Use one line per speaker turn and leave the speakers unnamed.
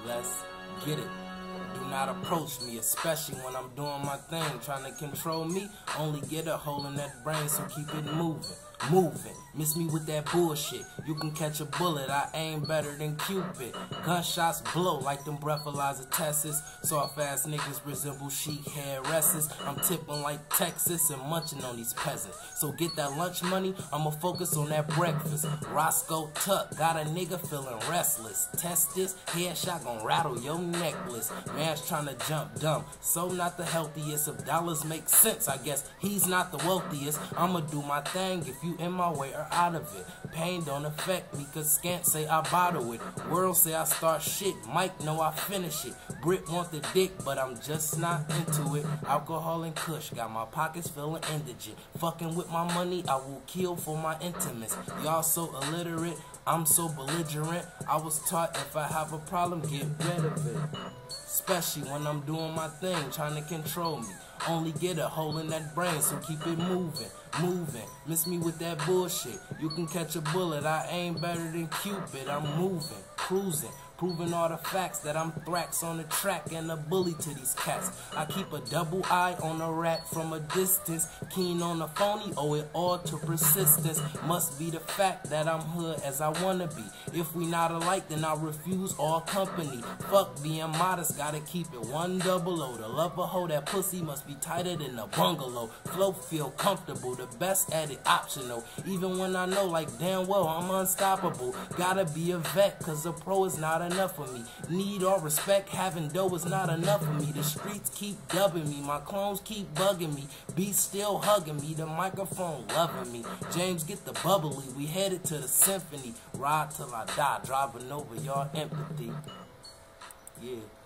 Let's get it. Do not approach me, especially when I'm doing my thing. Trying to control me, only get a hole in that brain, so keep it moving. Miss me with that bullshit. You can catch a bullet, I aim better than Cupid. Gunshots blow like them breathalyzer tests. Soft ass niggas resemble chic hair restless. I'm tipping like Texas and munching on these peasants. So get that lunch money, I'ma focus on that breakfast. Roscoe Tuck got a nigga feeling restless. Test this, headshot gon' rattle your necklace. Man's trying to jump dumb, so not the healthiest. If dollars make sense, I guess he's not the wealthiest. I'ma do my thing if you in my way or out of it. Pain don't affect me, cause Scant say I bottle it. World say I start shit, Mike know I finish it. Brit want the dick, but I'm just not into it. Alcohol and kush, got my pockets feeling indigent. Fucking with my money, I will kill for my intimates. Y'all so illiterate, I'm so belligerent. I was taught if I have a problem, get rid of it. Especially when I'm doing my thing, trying to control me. Only get a hole in that brain, so keep it moving. Miss me with that bullshit. You can catch a bullet, I aim better than Cupid. I'm moving, cruising, proving all the facts that I'm Thrax on the track and a bully to these cats. I keep a double eye on a rat from a distance, keen on the phony, owe it all to persistence. Must be the fact that I'm hood as I wanna be. If we not alike, then I refuse all company. Fuck being modest, gotta keep it 100. To love a hoe, that pussy must be tighter than a bungalow. Flow feel comfortable, the best at it optional. Even when I know like damn well I'm unstoppable. Gotta be a vet, cause a pro is not enough for me. Need all respect, having dough is not enough for me. The streets keep dubbing me, my clones keep bugging me. Beats still hugging me, the microphone loving me. James get the bubbly, we headed to the symphony. Ride till I die, driving over y'all empathy. Yeah.